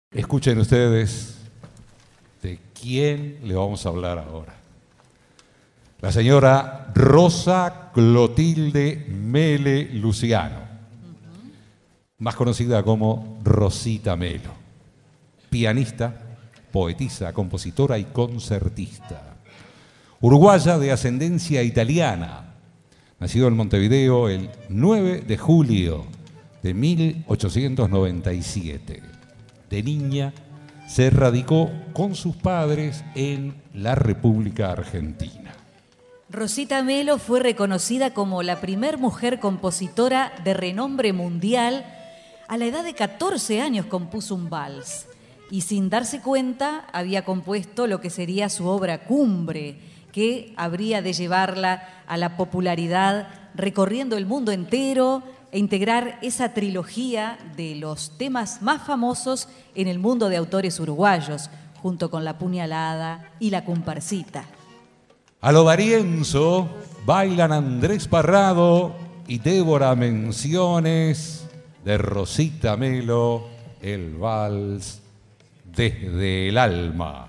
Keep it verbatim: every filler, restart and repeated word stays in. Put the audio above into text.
Escuchen ustedes de quién le vamos a hablar ahora. La señora Rosa Clotilde Mele Luciano, uh-huh. más conocida como Rosita Melo, pianista, poetisa, compositora y concertista. Uruguaya de ascendencia italiana, nacido en Montevideo el nueve de julio de mil ochocientos noventa y siete. De niña se radicó con sus padres en la República Argentina. Rosita Melo fue reconocida como la primer mujer compositora de renombre mundial. A la edad de catorce años compuso un vals y sin darse cuenta había compuesto lo que sería su obra cumbre, que habría de llevarla a la popularidad recorriendo el mundo entero e integrar esa trilogía de los temas más famosos en el mundo de autores uruguayos, junto con La Puñalada y La Comparsita. A lo Darienzo bailan Andrés Parrado y Débora Menciones de Rosita Melo, el vals Desde el Alma.